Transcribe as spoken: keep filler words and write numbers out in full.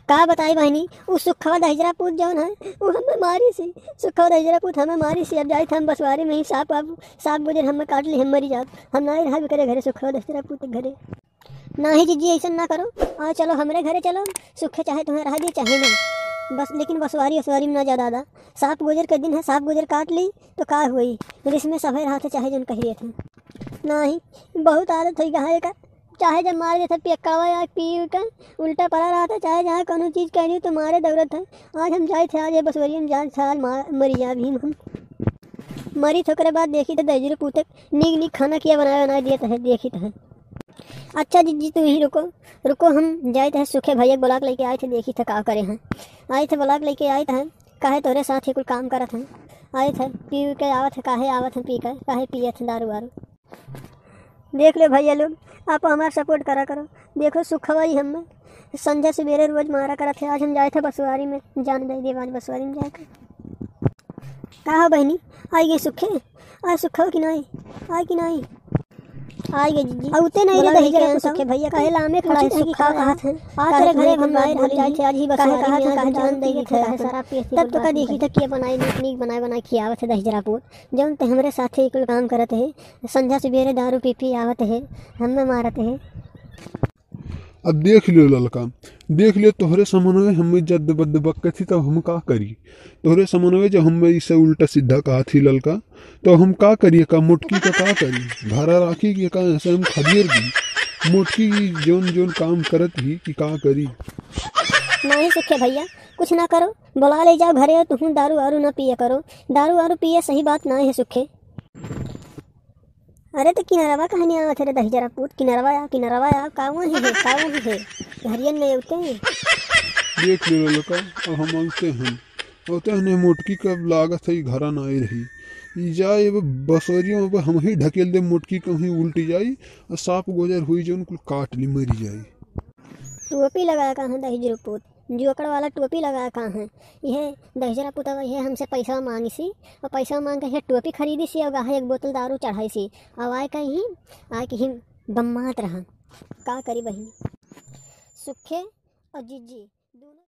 का बताई बहनी उ सुखवा दहिजरा पूत जौन है वो हमें मारी सी। सुखवा दहिजरा पूत हमें मारी सी। अब जाए थे हम बसवारी में ही सांप आप सांप गुजर हमें काट ली, हम मरी जात। हम ना ही रहा भी करे घरे सुखवा दहिजरा पूत के घरे। ना ही जीजी ऐसा ना करो। आ चलो हमारे घरे चलो, सुखे चाहे तुम्हें रह दी चाहे ना, बस लेकिन बसवारी असवारी में ना जा दादा। सांप गुजर के दिन है, सांप गुजर काट ली तो का हुई, इसमें सफे रहा थे चाहे जन कहिए थे। ना ही बहुत आदत हुई गहाए का, चाहे जब मार देते पियक्कावा या पी का उल्टा पड़ा रहा था, चाहे जहाँ कोनो चीज़ कह रही तो मारे दौड़त है। आज हम जाए थे, आज ये बसवरिया में जाए थे, आज मरी जा भी हम मरी थोकरे बाद देखी तो दहिजरे पूतक नीक नीक खाना किया बनाया बनाया दिया है देखी तो है। अच्छा जीजी तुम ही रुको रुको, हम जाए थे सुखे भैया ब्लाक लेके आए थे, देखी थे का करे हैं। आए थे ब्लाक लेके आए थे, काहे तोरे साथ ही कुछ काम करत हैं। आए थे पी के आवत है, काहे आवत हैं पी कर, काहे पिए थे दारू वारू। देख लो भैया लोग, आप हमारा सपोर्ट करा करो। देखो सुखवाई हमें संजय सवेरे रोज मारा करा थे। आज हम जाए थे बसवारी में, जान दे देव आज बसवारी में जाकर कहा बहनी आई गई सुखे, आज सुखा कि नहीं आई कि नहीं आई गई जीजी औते नहीं रे दहिजरा सुखे भैया कहे लामे खड़ा है सुखा कहा थे। आ तेरे घरे हम आए हम जाए थे, आज ही बसवारी कहा थे कहा जान दे थे सारा पी तब तो का देखी था कि बनाई नीक बनाए बनाए खियावत है दहिजरा पूत जौन ते हमरे साथे कुल काम करत है। संध्या सवेरे दारू पी पी आवत है, हमें मारत है। अब देख लियो ललका, देख लियो तोहरे समन्वय हमें जब दब दबक थी तब हम का करी। तोहरे समन्वय जब हमें इसे उल्टा सीधा कहा थी ललका, तो हम का करिए का मुटकी का का करी घरा राखी के का ऐसे हम खदेर दी मुटकी जोन जोन काम करत ही कि का करी। नहीं सुखे भैया कुछ ना करो, बुला ले जाओ घरे, तुम दारू वारू ना पिए करो। दारू वारू पिए सही बात ना है सुखे। अरे तो किनारवा कहनी आवत है रे दहिजरा पूत, किनारवा आ किनारवा आ कावन ही है कावन ही है घरियन में उठते हैं। देख ले ललका अब हम आते हैं औते हैं मोटकी कब लागत है घरा ना आई रही जाए बसवरियों में हम ही ढकेल दे मोटकी कहीं उल्टी जाई और सांप गोजर हुई जो उनको काट ली मरी जाए। टोपी लगाया कहाँ दहिजरा पूत, जोकड़ वाला टोपी लगाया कहाँ है। यह दहिजरा पुता यह हमसे पैसा मांगी सी और पैसा मांग के टोपी खरीदी सी और गाहे एक बोतल दारू चढ़ाई सी। अब आए कहीं आए कहीं बम्मात रहा का करी बहनी सुखे और जीजी दोनों।